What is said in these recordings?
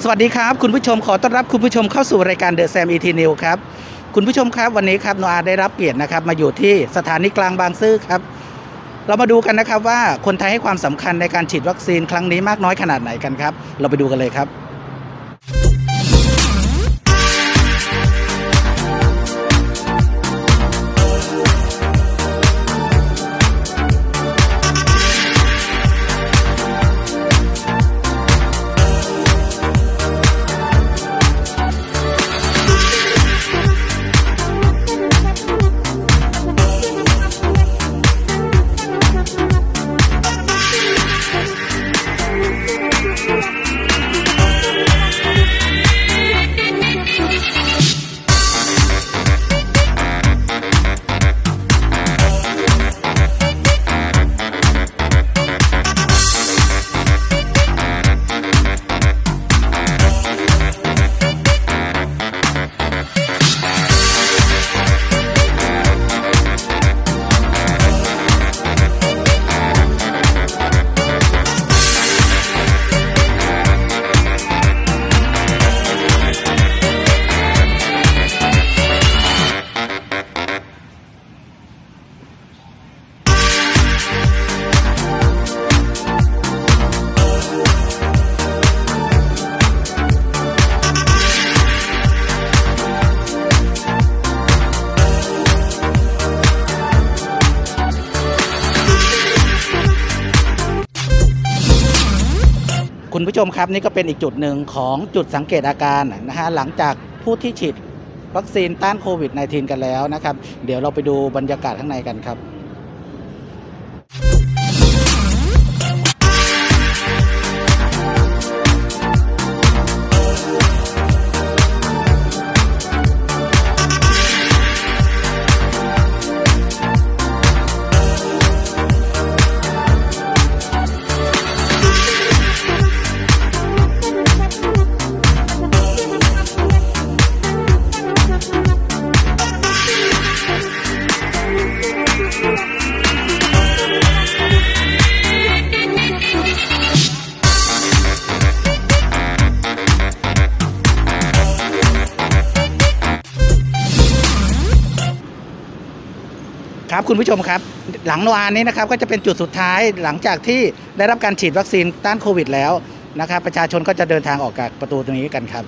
สวัสดีครับคุณผู้ชมขอต้อนรับคุณผู้ชมเข้าสู่รายการเดอะแซมอีทีนิวครับคุณผู้ชมครับวันนี้ครับโนอาได้รับเกียรตินะครับมาอยู่ที่สถานีกลางบางซื่อครับเรามาดูกันนะครับว่าคนไทยให้ความสำคัญในการฉีดวัคซีนครั้งนี้มากน้อยขนาดไหนกันครับเราไปดูกันเลยครับคุณผู้ชมครับนี่ก็เป็นอีกจุดหนึ่งของจุดสังเกตอาการนะฮะหลังจากผู้ที่ฉีดวัคซีนต้านโควิด -19 กันแล้วนะครับเดี๋ยวเราไปดูบรรยากาศข้างในกันครับครับคุณผู้ชมครับหลังโนอานี้นะครับก็จะเป็นจุดสุดท้ายหลังจากที่ได้รับการฉีดวัคซีนต้านโควิดแล้วนะครับประชาชนก็จะเดินทางออกจากประตูตรงนี้กันครับ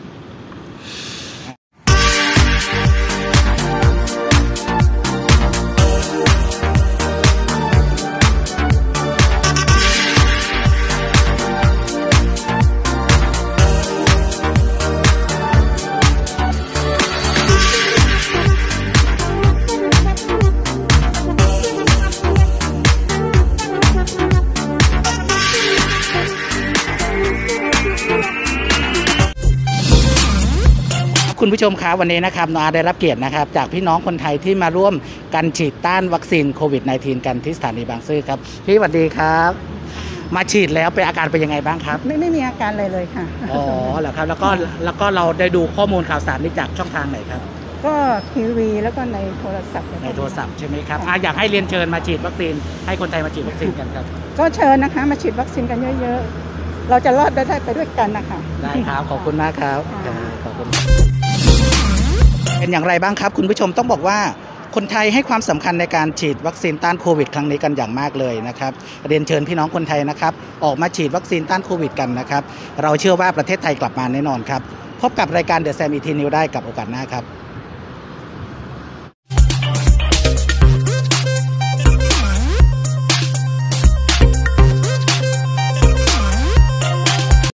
คุณผู้ชมครับวันนี้นะครับโนอาได้รับเกียรตินะครับจากพี่น้องคนไทยที่มาร่วมกันฉีดต้านวัคซีนโควิด -19 กันที่สถานีบางซื่อครับพี่สวัสดีครับมาฉีดแล้วเป็นอาการเป็นยังไงบ้างครับไม่มีอาการเลยค่ะอ๋อเหรอครับแล้วก็เราได้ดูข้อมูลข่าวสารนี้จากช่องทางไหนครับก็ทีวีแล้วก็ในโทรศัพท์ใช่ไหมครับอยากให้เรียนเชิญมาฉีดวัคซีนให้คนไทยมาฉีดวัคซีนกันครับก็เชิญนะคะมาฉีดวัคซีนกันเยอะๆเราจะรอดได้ไปด้วยกันนะคะได้ครับขอบคุณมากครับขอบคุณเป็นอย่างไรบ้างครับคุณผู้ชมต้องบอกว่าคนไทยให้ความสำคัญในการฉีดวัคซีนต้านโควิดครั้งนี้กันอย่างมากเลยนะครับเรียนเชิญพี่น้องคนไทยนะครับออกมาฉีดวัคซีนต้านโควิดกันนะครับเราเชื่อว่าประเทศไทยกลับมาแน่นอนครับพบกับรายการ The Sam ET News ได้กับโอกาสหน้าครับ